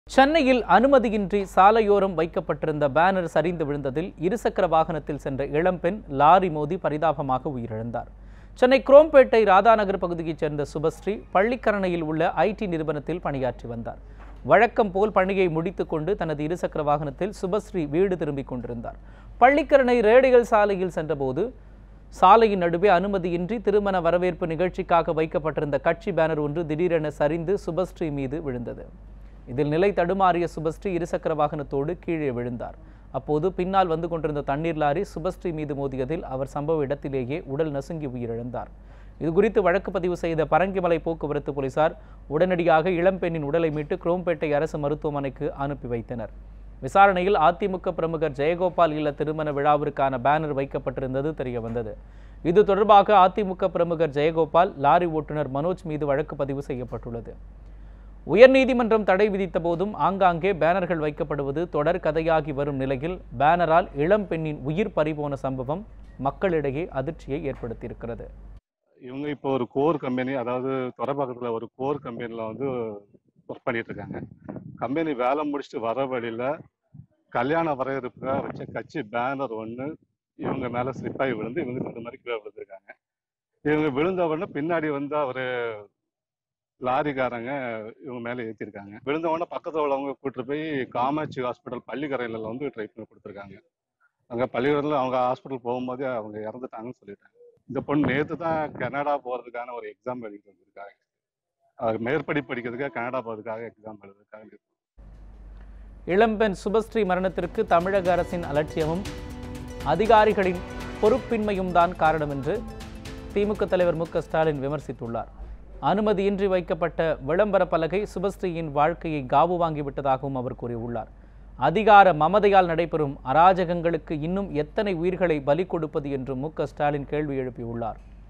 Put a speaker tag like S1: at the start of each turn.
S1: சென்னையில் அனுமதியின்றி சாலையோரம் வைக்கப்பட்டிருந்த பேனர் சரிந்து விழுந்ததில் இருசக்கர வாகனத்தில் சென்ற இளம்பெண் லாரி மோதி பரிதாபமாக உயிரிழந்தார். சென்னை குரோம்பேட்டை ராதாநகர் பகுதியைச் சேர்ந்த சுபஸ்ரீ பள்ளிக்கரணையில் உள்ள ஐடி நிறுவனத்தில் பணியாற்றி வந்தார். வழக்கம் போல் பணியை முடித்துக் கொண்டு தனது இருசக்கர வாகனத்தில் சுபஸ்ரீ வீடு திரும்பிக் கொண்டிருந்தார். பள்ளிக்கரணை ரேடியல் சாலையில் சென்றபோது சாலையின் நடுவே அனுமதியின்றி திருமண வரவேற்பு நிகழ்ச்சிக்காக வைக்கப்பட்டிருந்த கட்சி பேனர் ஒன்று திடீரென சரிந்து சுபஸ்ரீ மீது விழுந்தது. இதில் நிலை தடுமாறிய சுபஸ்ரீ இருசக்கர வாகனத்தோடு கீழே விழுந்தார். அப்போது பின்னால் வந்து கொண்டிருந்த தண்ணீர் லாரி சுபஸ்ரீ மீது மோதியதில் அவர் சம்பவ இடத்திலேயே உடல் நசுங்கி உயிரிழந்தார். இதுகுறித்து வழக்கு பதிவு செய்த பரங்கிமலை போக்குவரத்து போலீசார் உடனடியாக இளம்பெண்ணின் உடலை மீட்டு குரோம்பேட்டை அரசு மருத்துவமனைக்கு அனுப்பி வைத்தனர். விசாரணையில் அதிமுக பிரமுகர் ஜெயகோபால் இல்ல திருமண விழாவிற்கான பேனர் வைக்கப்பட்டிருந்தது தெரியவந்தது. இது தொடர்பாக அதிமுக பிரமுகர் ஜெயகோபால், லாரி ஓட்டுநர் மனோஜ் மீது வழக்கு பதிவு செய்யப்பட்டுள்ளது. உயர்நீதிமன்றம் தடை விதித்த போதும் ஆங்காங்கே பேனர்கள் வைக்கப்படுவது தொடர் கதையாகி வரும் நிலையில் பேனரால் இளம் பெண்ணின் உயிர் பறிபோன சம்பவம் மக்களிடையே அதிர்ச்சியை ஏற்படுத்தியிருக்கிறது.
S2: இவங்க இப்போ ஒரு கோர் கம்பெனி, அதாவது தொடர்பாக்கத்தில் ஒரு கோர் கம்பெனியில் ஒர்க் பண்ணிட்டு இருக்காங்க. கம்பெனி வேலை முடிச்சுட்டு வர வழியில் கல்யாண வரவேற்புக்காக வச்ச கட்சி பேனர் ஒன்று இவங்க மேலே ஸ்லிப்பாகி விழுந்து இவங்க இந்த மாதிரி கீழே விழுந்திருக்காங்க. இவங்க விழுந்த உடனே பின்னாடி வந்து அவர் லாரிக்காரங்க இவங்க மேலே ஏற்றிருக்காங்க. விழுந்த உடனே பக்கத்தில் உள்ளவங்க கூப்பிட்டு போய் காமாட்சி ஹாஸ்பிட்டல் பள்ளிக்கரையில் ட்ரை பண்ணி கொடுத்துருக்காங்க. அங்கே பள்ளிக்கரையில் அவங்க ஹாஸ்பிட்டல் போகும்போது அவங்க இறந்துட்டாங்கன்னு சொல்லிட்டாங்க. இந்த பொண்ணு நேற்று தான் கனடா போகிறதுக்கான ஒரு எக்ஸாம் எழுதிட்டு வந்திருக்காங்க. மேற்படி படிக்கிறதுக்காக கனடா போகிறதுக்காக எக்ஸாம் எழுதுறதுக்காக.
S1: இளம்பெண் சுபஸ்ரீ மரணத்திற்கு தமிழக அரசின் அலட்சியமும் அதிகாரிகளின் பொறுப்பின்மையும் தான் காரணம் என்று திமுக தலைவர் மு.க.ஸ்டாலின் விமர்சித்துள்ளார். அனுமதியின்றி வைக்கப்பட்ட விளம்பர பலகை சுபஸ்ரீயின் வாழ்க்கையை காவு வாங்கிவிட்டதாகவும் அவர் கூறியுள்ளார். அதிகார மமதையால் நடைபெறும் அராஜகங்களுக்கு இன்னும் எத்தனை உயிர்களை பலி கொடுப்பது என்று மு.க.ஸ்டாலின் கேள்வி எழுப்பியுள்ளார்.